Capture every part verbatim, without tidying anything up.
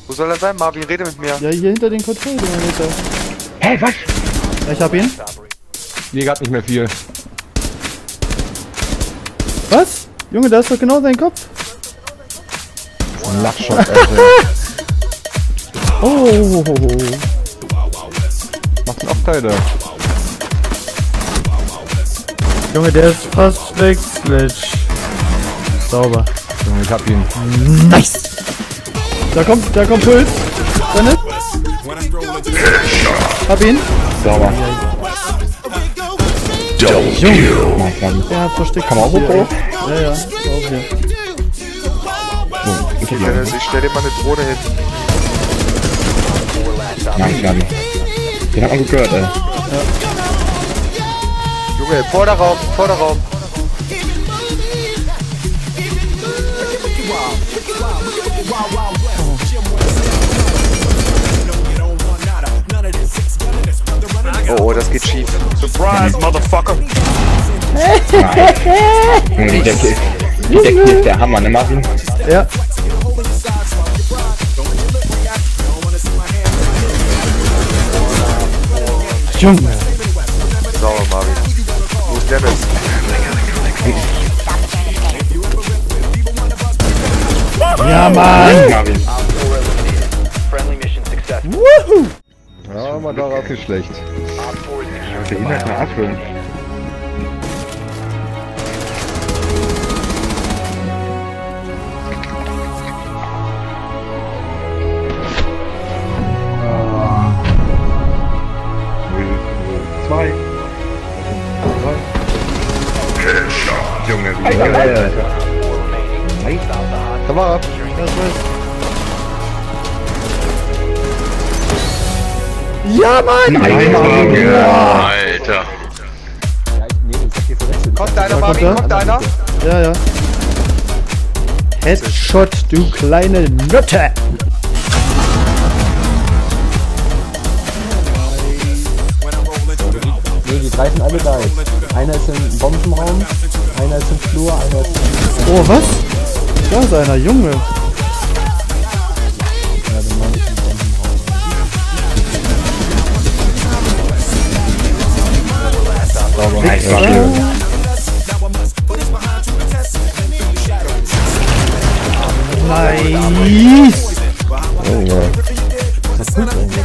Wo soll er sein? Marvin, rede mit mir. Ja, hier hinter den Control, du Meter. Hä, hey, was? Ich hab ihn. Nee, grad nicht mehr viel. Was? Junge, da ist doch genau sein Kopf. Ein Lachshot, Alter. Oh. Macht einen Abteil. Junge, der ist fast weg, Sledge. Sauber. Junge, ich hab ihn. Nice! Da kommt, da kommt Puls. Dennis? Hab ihn. Sauber. Junge. Ja, versteckt. Kann man auch so hoch? Ja, ja. Ist auch hier. So, ich hab Dennis, ihn. ich stell dir mal eine Drohne hin. Nein, gar nicht. Den hat man gut gehört, ey. Ja. Junge, Vorderraum, Vorderraum. Oh, oh, das geht schief. Surprise, Motherfucker! Junge, die Decke ist, die Decke ist der Hammer, ne Marvin? Ja. Junge. Sauber, Marvin. Wo ist Dennis? Ja, Mann! Marvin. Wuhu! Ja, aber darauf ist schlecht. Der ihn halt mal abholen. Zwei. Junge, wie geil. Komm mal ab. Ja, Mann! Nein, Mann. Ja. Alter. Kommt einer, Marvin, kommt kommt einer? Ja, ja. Headshot, du kleine Nutte! Nee, die drei sind alle da jetzt. Einer ist im Bombenraum, einer ist im Flur, einer ist im... Oh, was? Da ist einer, Junge. Ja, der Mann ist im Bombenraum. Sauber. Nice. Nice! Oh, ja. Das ist gut irgendwie.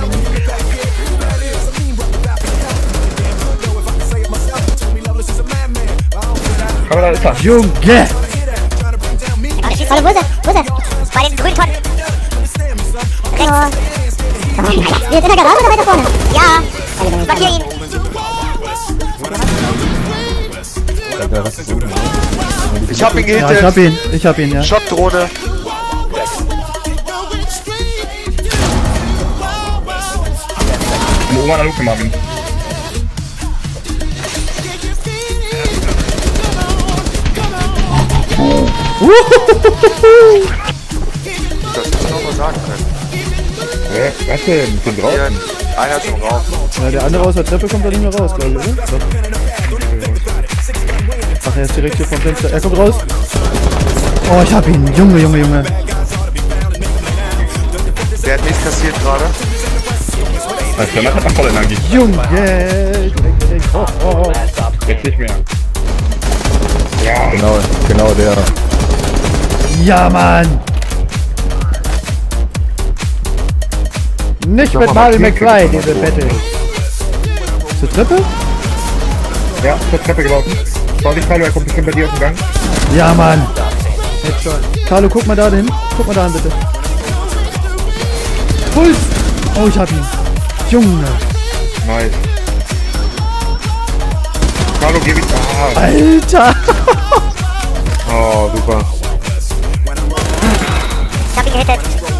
Aber da ist er. Junge! Schieß voll, wo ist er? Wo ist er? Bei den grünen Tonnen. Rechts. Wir sind in der Garage oder weiter vorne? Ja. Ich markiere ihn. Ich hab ihn Ja, ich hab gehittet. ihn, ich hab ihn, ja. Schockdrohne. Oben an der Luke, Marvin. Das muss ich noch mal sagen können. Hä? Was denn? Ich bin Hier, draußen. einer ist im Raum. Ja, der andere aus der Treppe kommt da nicht mehr raus, glaube ich, oder? Doch. Ach, er ist direkt hier vom Fenster. Er kommt raus. Oh, ich hab ihn. Junge, Junge, Junge. Der hat nichts kassiert gerade. Also, der Mann hat noch voll Energie. Junge! Direkt den Kopf. Oh. Jetzt nicht mehr. Ja. Genau, genau der. Ja, Mann! Nicht mit Marvin McFly, diese Battle. Zur Treppe? Ja, zur Treppe gelaufen. Schau dich, Carlo, er kommt bestimmt bei dir auf den Gang. Ja, Mann! Headshot. Carlo, guck mal da hin. Guck mal da hin, bitte. Puls! Oh, ich hab ihn. Junge! Nice. Carlo, geh wieder. Ah. Alter! Oh, super. Ich hab ihn gehittet.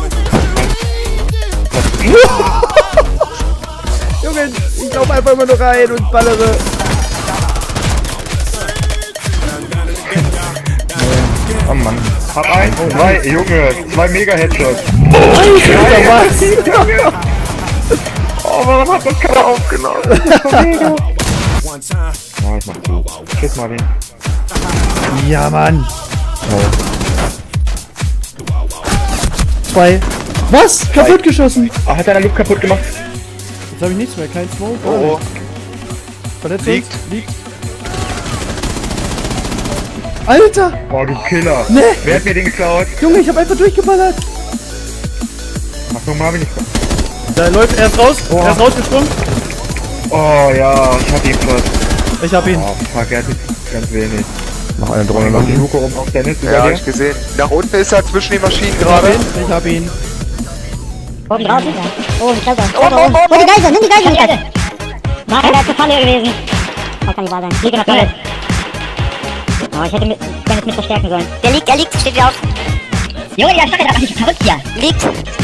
Junge, ich lauf einfach immer nur rein und ballere. Oh Mann. Hab ein, zwei, Junge, zwei Mega-Headshots. Alter, was? Oh, warum hat das keiner aufgenommen? Das ist so mega. Ja, ich mach zu. Tschüss, Marvin. Ja, Mann. Oh. Zwei. Was? Kaputt geschossen. Ah, hat deiner Luft kaputt gemacht. Jetzt habe ich nichts mehr, kein Smoke. Oh, Verletzt Liegt. uns? Liegt. Alter! Oh, du Killer. Nee. Wer hat mir den geklaut? Junge, ich habe einfach durchgeballert. Ach, nochmal bin ich. Da läuft, er ist raus. Oh. Er ist rausgesprungen. Oh ja, ich hab ihn fast. Ich hab ihn. Oh, fuck, er hat jetzt ganz wenig. Noch eine Drohne Drohne noch die Luke oben auf Dennis, über ja, hab dir. ich gesehen. Nach unten ist er zwischen den Maschinen Ich hab gerade. ihn. Ich hab ihn. Oben draußen? Ja. Oh, die Klasse. Oh, oh, oh, oh, die Geisel, nimm die Geisel, Lukas. Nein, der ist zur Falle gewesen. Das kann nicht wahr sein. Liegt in der Falle. Oh, ich hätte mit, Dennis mit verstärken sollen. Der liegt, der liegt, steht wieder auf. Junge, der Stachel hat nicht verrückt hier. Liegt.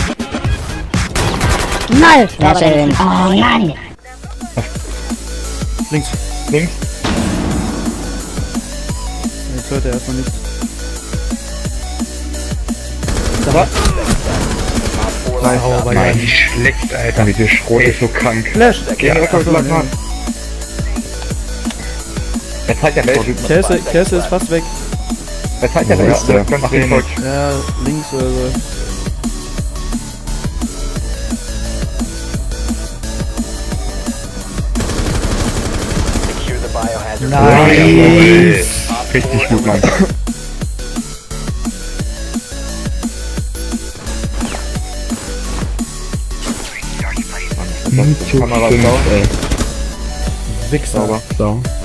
Null. Sehr schön. Oh, Mann. Links. Links. Jetzt hört er erstmal nichts. Aber. Nein, oh, war Nein, geil. wie schlecht, Alter. Wie der Schrot ist so krank. Flash. Geh ja, einfach so lang ja. an. Wer zeigt der Welt? Käse, Käse ist fast weg. Wer zeigt der Wo Welt? ist der? Mach den Coach. Ja, links oder so. Nice. Richtig gut, Mann. Kamera drauf, ey. Wichser. So.